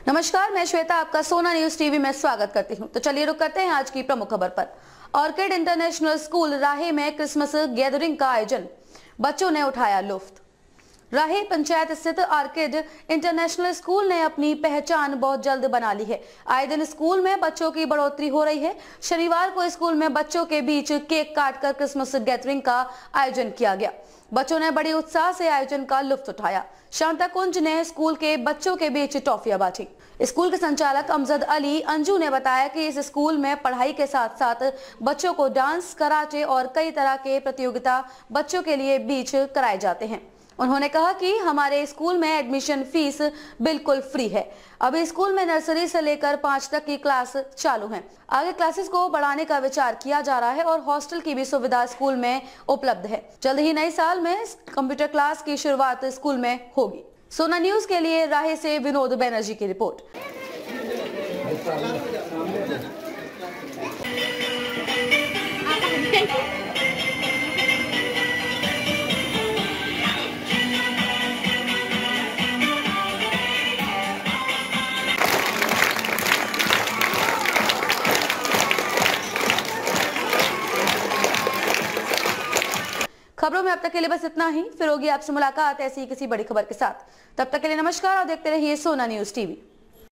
नमस्कार, मैं श्वेता आपका सोना न्यूज टीवी में स्वागत करती हूं। तो चलिए रुक करते हैं आज की प्रमुख खबर पर। ऑर्किड इंटरनेशनल स्कूल राहे में क्रिसमस गैदरिंग का आयोजन, बच्चों ने उठाया लुत्फ। राहे पंचायत स्थित ऑर्किड इंटरनेशनल स्कूल ने अपनी पहचान बहुत जल्द बना ली है। आए दिन स्कूल में बच्चों की बढ़ोतरी हो रही है। शनिवार को स्कूल में बच्चों के बीच केक काटकर क्रिसमस गैदरिंग का आयोजन किया गया। बच्चों ने बड़ी उत्साह से आयोजन का लुत्फ उठाया। शांता कुंज ने स्कूल के बच्चों के बीच टॉफियां बांटी। स्कूल के संचालक अमजद अली अंजू ने बताया कि इस स्कूल में पढ़ाई के साथ साथ बच्चों को डांस, कराटे और कई तरह के प्रतियोगिता बच्चों के लिए बीच कराए जाते हैं। उन्होंने कहा कि हमारे स्कूल में एडमिशन फीस बिल्कुल फ्री है। अभी स्कूल में नर्सरी से लेकर 5 तक की क्लास चालू है। आगे क्लासेस को बढ़ाने का विचार किया जा रहा है और हॉस्टल की भी सुविधा स्कूल में उपलब्ध है। जल्द ही नए साल में कंप्यूटर क्लास की शुरुआत स्कूल में होगी। सोना न्यूज के लिए राहे से विनोद बनर्जी की रिपोर्ट। खबरों में अब तक के लिए बस इतना ही। फिर होगी आपसे मुलाकात ऐसी ही किसी बड़ी खबर के साथ। तब तक के लिए नमस्कार और देखते रहिए सोना न्यूज टीवी।